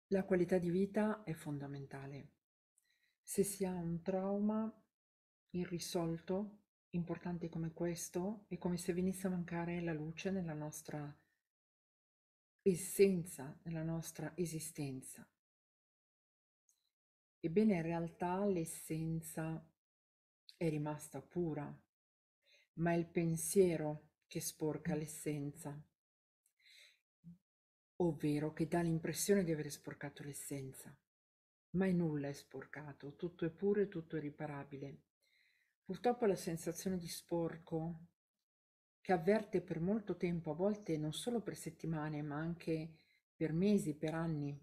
La qualità di vita è fondamentale. Se si ha un trauma irrisolto, importante come questo, è come se venisse a mancare la luce nella nostra essenza, nella nostra esistenza. Ebbene, in realtà l'essenza è rimasta pura, ma è il pensiero che sporca l'essenza, ovvero che dà l'impressione di avere sporcato l'essenza. Mai nulla è sporcato, tutto è puro e tutto è riparabile. Purtroppo la sensazione di sporco che avverte per molto tempo, a volte non solo per settimane, ma anche per mesi, per anni,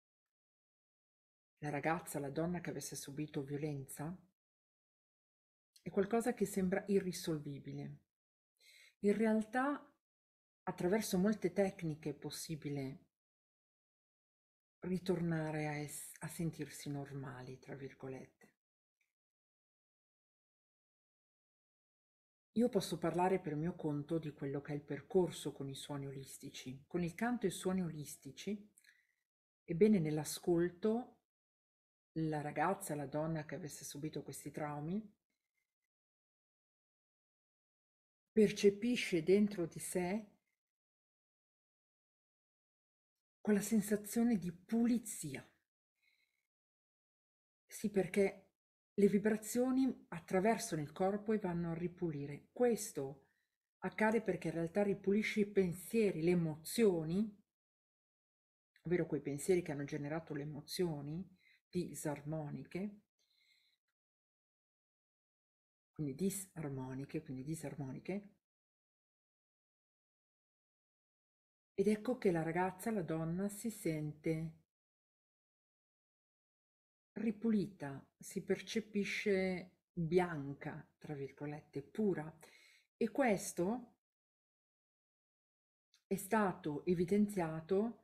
la ragazza, la donna che avesse subito violenza, è qualcosa che sembra irrisolvibile. In realtà, attraverso molte tecniche è possibile ritornare a sentirsi normali, tra virgolette. Io posso parlare per mio conto di quello che è il percorso con i suoni olistici. Con il canto e i suoni olistici, ebbene nell'ascolto, la ragazza, la donna che avesse subito questi traumi, percepisce dentro di sé quella sensazione di pulizia. Sì, perché le vibrazioni attraversano il corpo e vanno a ripulire. Questo accade perché in realtà ripulisce i pensieri, le emozioni, ovvero quei pensieri che hanno generato le emozioni disarmoniche, quindi disarmoniche, ed ecco che la ragazza, la donna, si sente ripulita, si percepisce bianca, tra virgolette, pura. E questo è stato evidenziato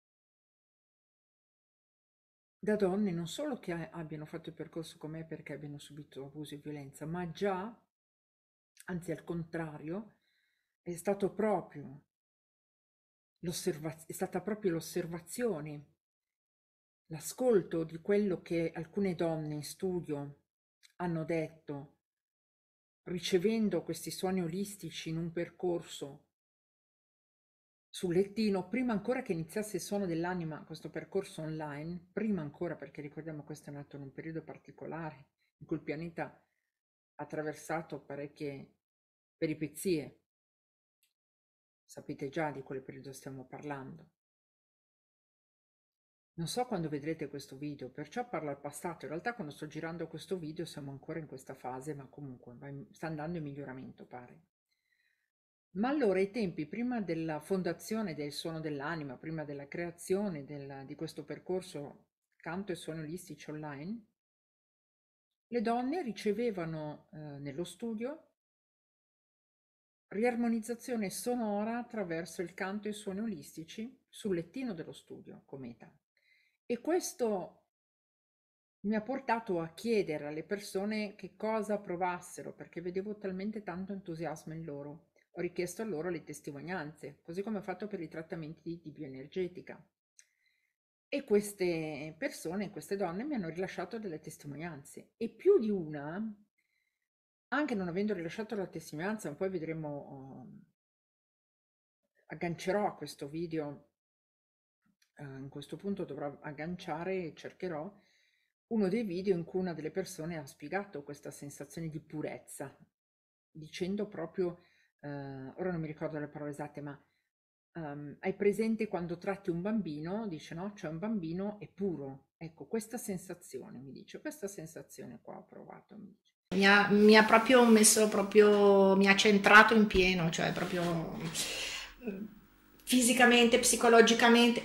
da donne non solo che abbiano fatto il percorso con me perché abbiano subito abuso e violenza, ma già, anzi al contrario, è stato proprio è stata proprio l'osservazione, l'ascolto di quello che alcune donne in studio hanno detto, ricevendo questi suoni olistici in un percorso sul lettino, prima ancora che iniziasse il suono dell'anima, questo percorso online, prima ancora, perché ricordiamo questo è nato in un periodo particolare in cui il pianeta ha attraversato parecchie peripezie, sapete già di quale periodo stiamo parlando. Non so quando vedrete questo video, perciò parlo al passato. In realtà quando sto girando questo video siamo ancora in questa fase, ma comunque sta andando in miglioramento, pare. Ma allora ai tempi, prima della fondazione del Suono dell'Anima, prima della creazione di questo percorso canto e suoni olistici online, le donne ricevevano nello studio riarmonizzazione sonora attraverso il canto e i suoni olistici sul lettino dello studio, cometa. E questo mi ha portato a chiedere alle persone che cosa provassero, perché vedevo talmente tanto entusiasmo in loro. Ho richiesto a loro le testimonianze, così come ho fatto per i trattamenti di bioenergetica. E queste persone, queste donne mi hanno rilasciato delle testimonianze e più di una, anche non avendo rilasciato la testimonianza, poi vedremo, aggancerò a questo video, in questo punto dovrò agganciare e cercherò uno dei video in cui una delle persone ha spiegato questa sensazione di purezza, dicendo proprio, ora non mi ricordo le parole esatte, ma hai presente quando tratti un bambino, dice no, cioè un bambino è puro, ecco questa sensazione, mi dice, questa sensazione qua ho provato, mi dice. Mi ha proprio messo proprio, mi ha centrato in pieno, cioè proprio fisicamente, psicologicamente,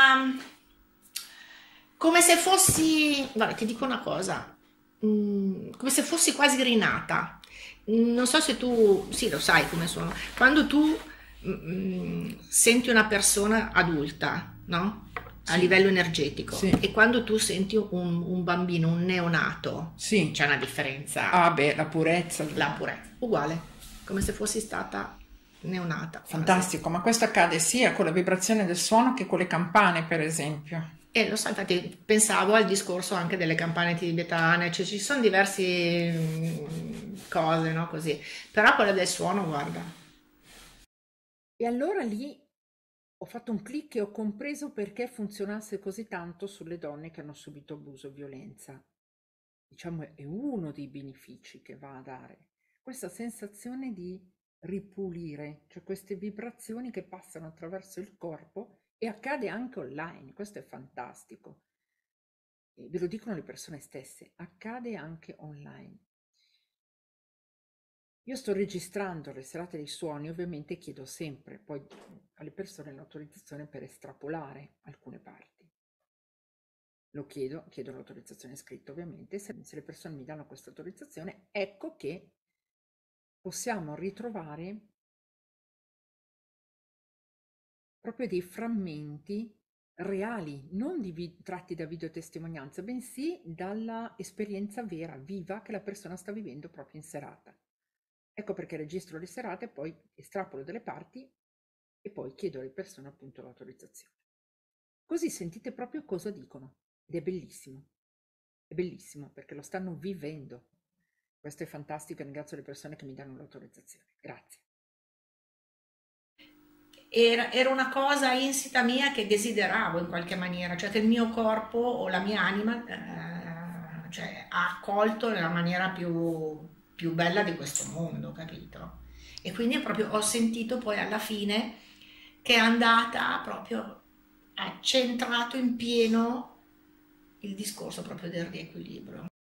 come se fossi, guarda, ti dico una cosa, come se fossi quasi rinata. Non so se tu, sì, lo sai come sono, quando tu senti una persona adulta, no? A Sì, livello energetico, sì, e quando tu senti un bambino, un neonato, sì. c'è una differenza, Ah beh, la purezza. la purezza, uguale, come se fossi stata neonata quasi. Fantastico, ma questo accade sia con la vibrazione del suono che con le campane, per esempio. Lo so, infatti pensavo al discorso anche delle campane tibetane, cioè ci sono diverse cose, no? Così. Però quella del suono, guarda. E allora lì ho fatto un click e ho compreso perché funzionasse così tanto sulle donne che hanno subito abuso o violenza. Diciamo è uno dei benefici che va a dare questa sensazione di ripulire, cioè queste vibrazioni che passano attraverso il corpo e accade anche online, questo è fantastico. E ve lo dicono le persone stesse, accade anche online. Io sto registrando le serate dei suoni, ovviamente chiedo sempre poi alle persone l'autorizzazione per estrapolare alcune parti. Lo chiedo l'autorizzazione scritta ovviamente, se le persone mi danno questa autorizzazione, ecco che possiamo ritrovare proprio dei frammenti reali, non tratti da videotestimonianza, bensì dalla esperienza vera, viva, che la persona sta vivendo proprio in serata. Ecco perché registro le serate, poi estrapolo delle parti e poi chiedo alle persone appunto l'autorizzazione. Così sentite proprio cosa dicono ed è bellissimo perché lo stanno vivendo. Questo è fantastico e ringrazio le persone che mi danno l'autorizzazione. Grazie. Era una cosa insita mia che desideravo in qualche maniera, cioè che il mio corpo o la mia anima cioè, ha accolto nella maniera più bella di questo mondo, capito? E quindi proprio ho sentito poi alla fine che è andata proprio, ha centrato in pieno il discorso proprio del riequilibrio.